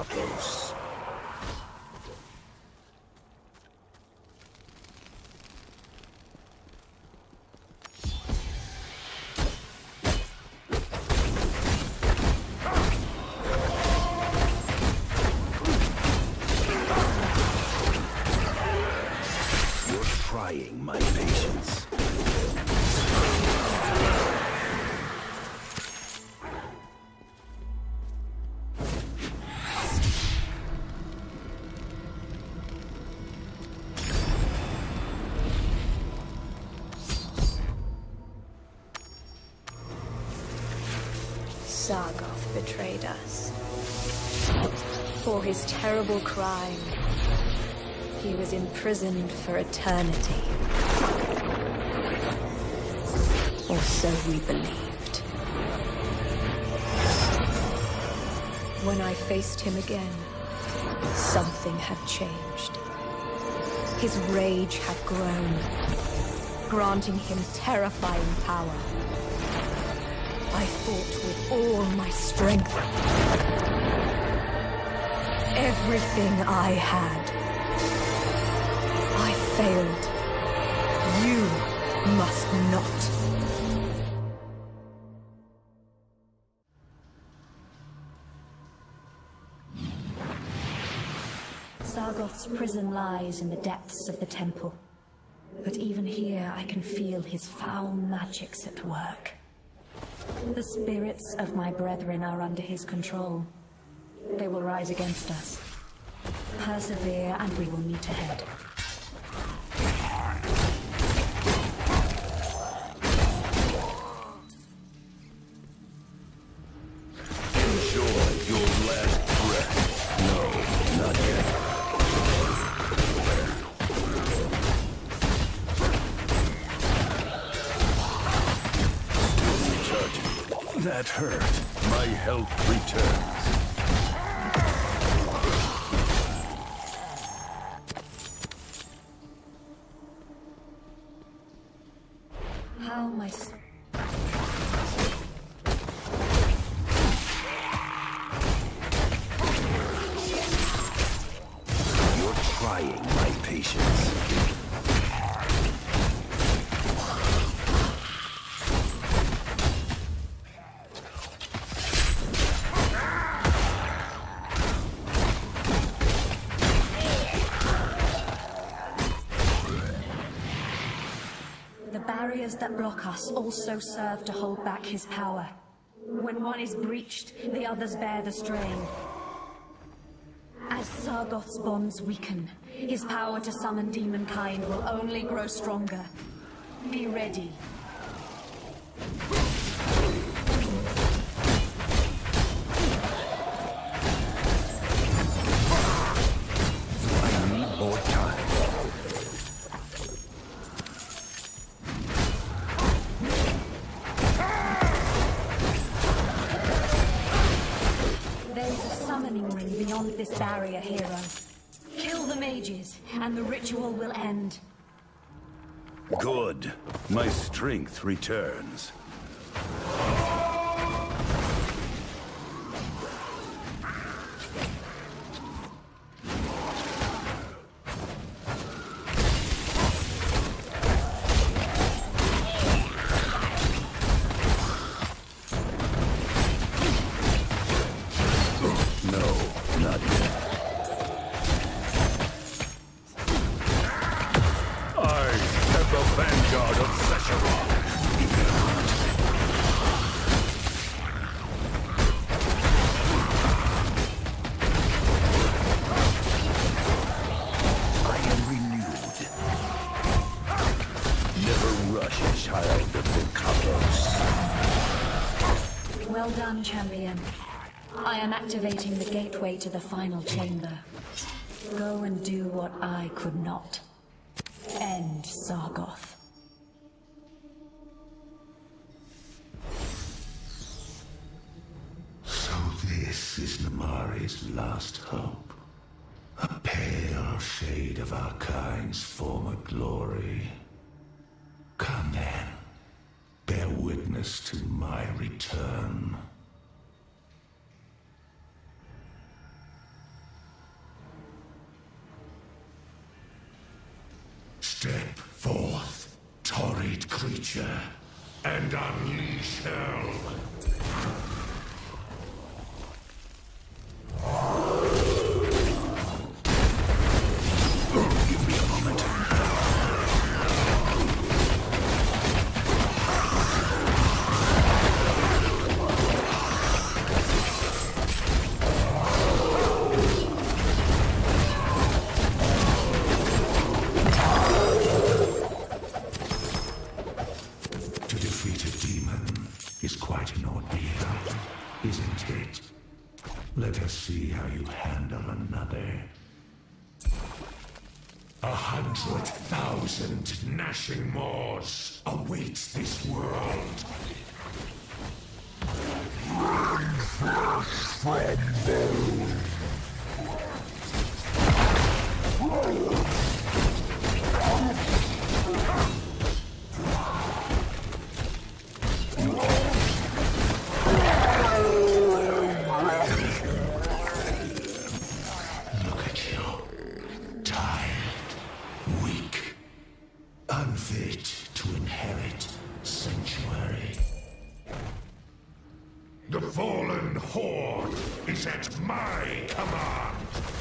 Pathos. You're trying my patience. Sargoth betrayed us. For his terrible crime, he was imprisoned for eternity. Or so we believed. When I faced him again, something had changed. His rage had grown, granting him terrifying power. I fought with all my strength. Everything I had. I failed. You must not. Sargoth's prison lies in the depths of the temple. But even here I can feel his foul magics at work. The spirits of my brethren are under his control. They will rise against us. Persevere and we will meet ahead. Enjoy your last breath. No, not yet. That hurt. My health returns. How am I... You're trying my patience. The barriers that block us also serve to hold back his power. When one is breached, the others bear the strain. As Sargoth's bonds weaken, his power to summon demonkind will only grow stronger. Be ready. I need more time. Beyond this barrier, hero. Kill the mages, and the ritual will end. Good. My strength returns. Well done, champion. I am activating the gateway to the final chamber. Go and do what I could not. End Sargoth. So this is Namari's last hope. A pale shade of our kind's former glory. Come then, bear witness to my return. Step forth, torrid creature, and unleash hell. Give me a moment. To defeat a demon is quite an ordeal, isn't it? Let us see how you handle another. 100,000 gnashing maws await this world. Look at you. Tired, weak, unfit to inherit sanctuary. The fallen horde is at my command.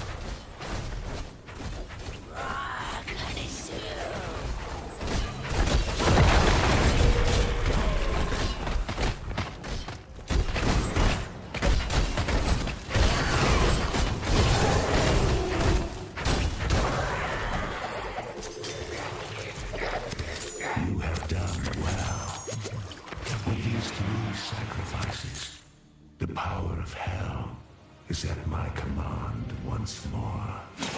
You have done well. With these 3 sacrifices, the power of hell is at my command once more.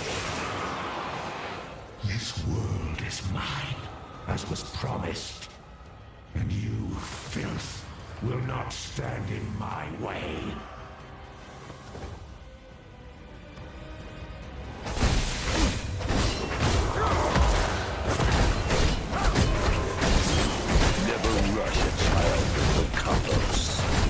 This world is mine, as was promised. And you, filth, will not stand in my way. Never rush a child with the compass.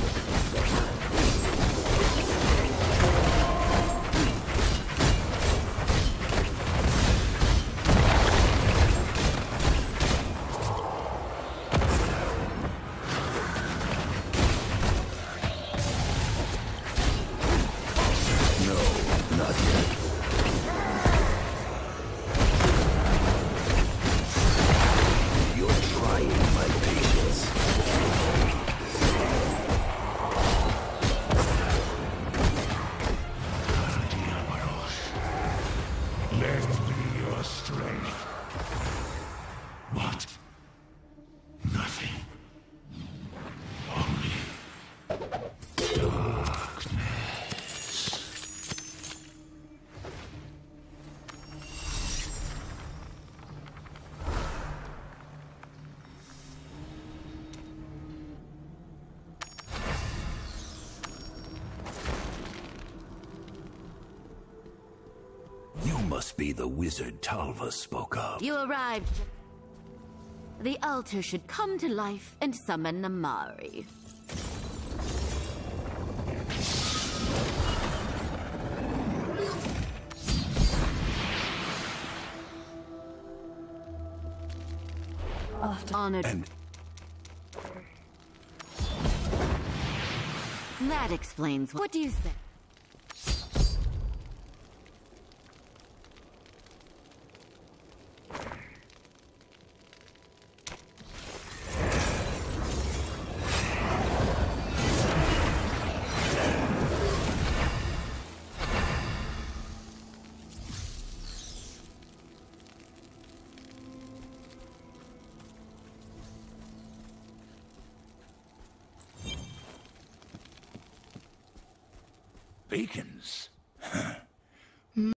No, not yet. You're trying my patience. Lend me your strength. What? Nothing. Only darkness. You must be the wizard Talva spoke of. You arrived. The altar should come to life and summon Namari. After Honored. And That explains what do you say? beacons.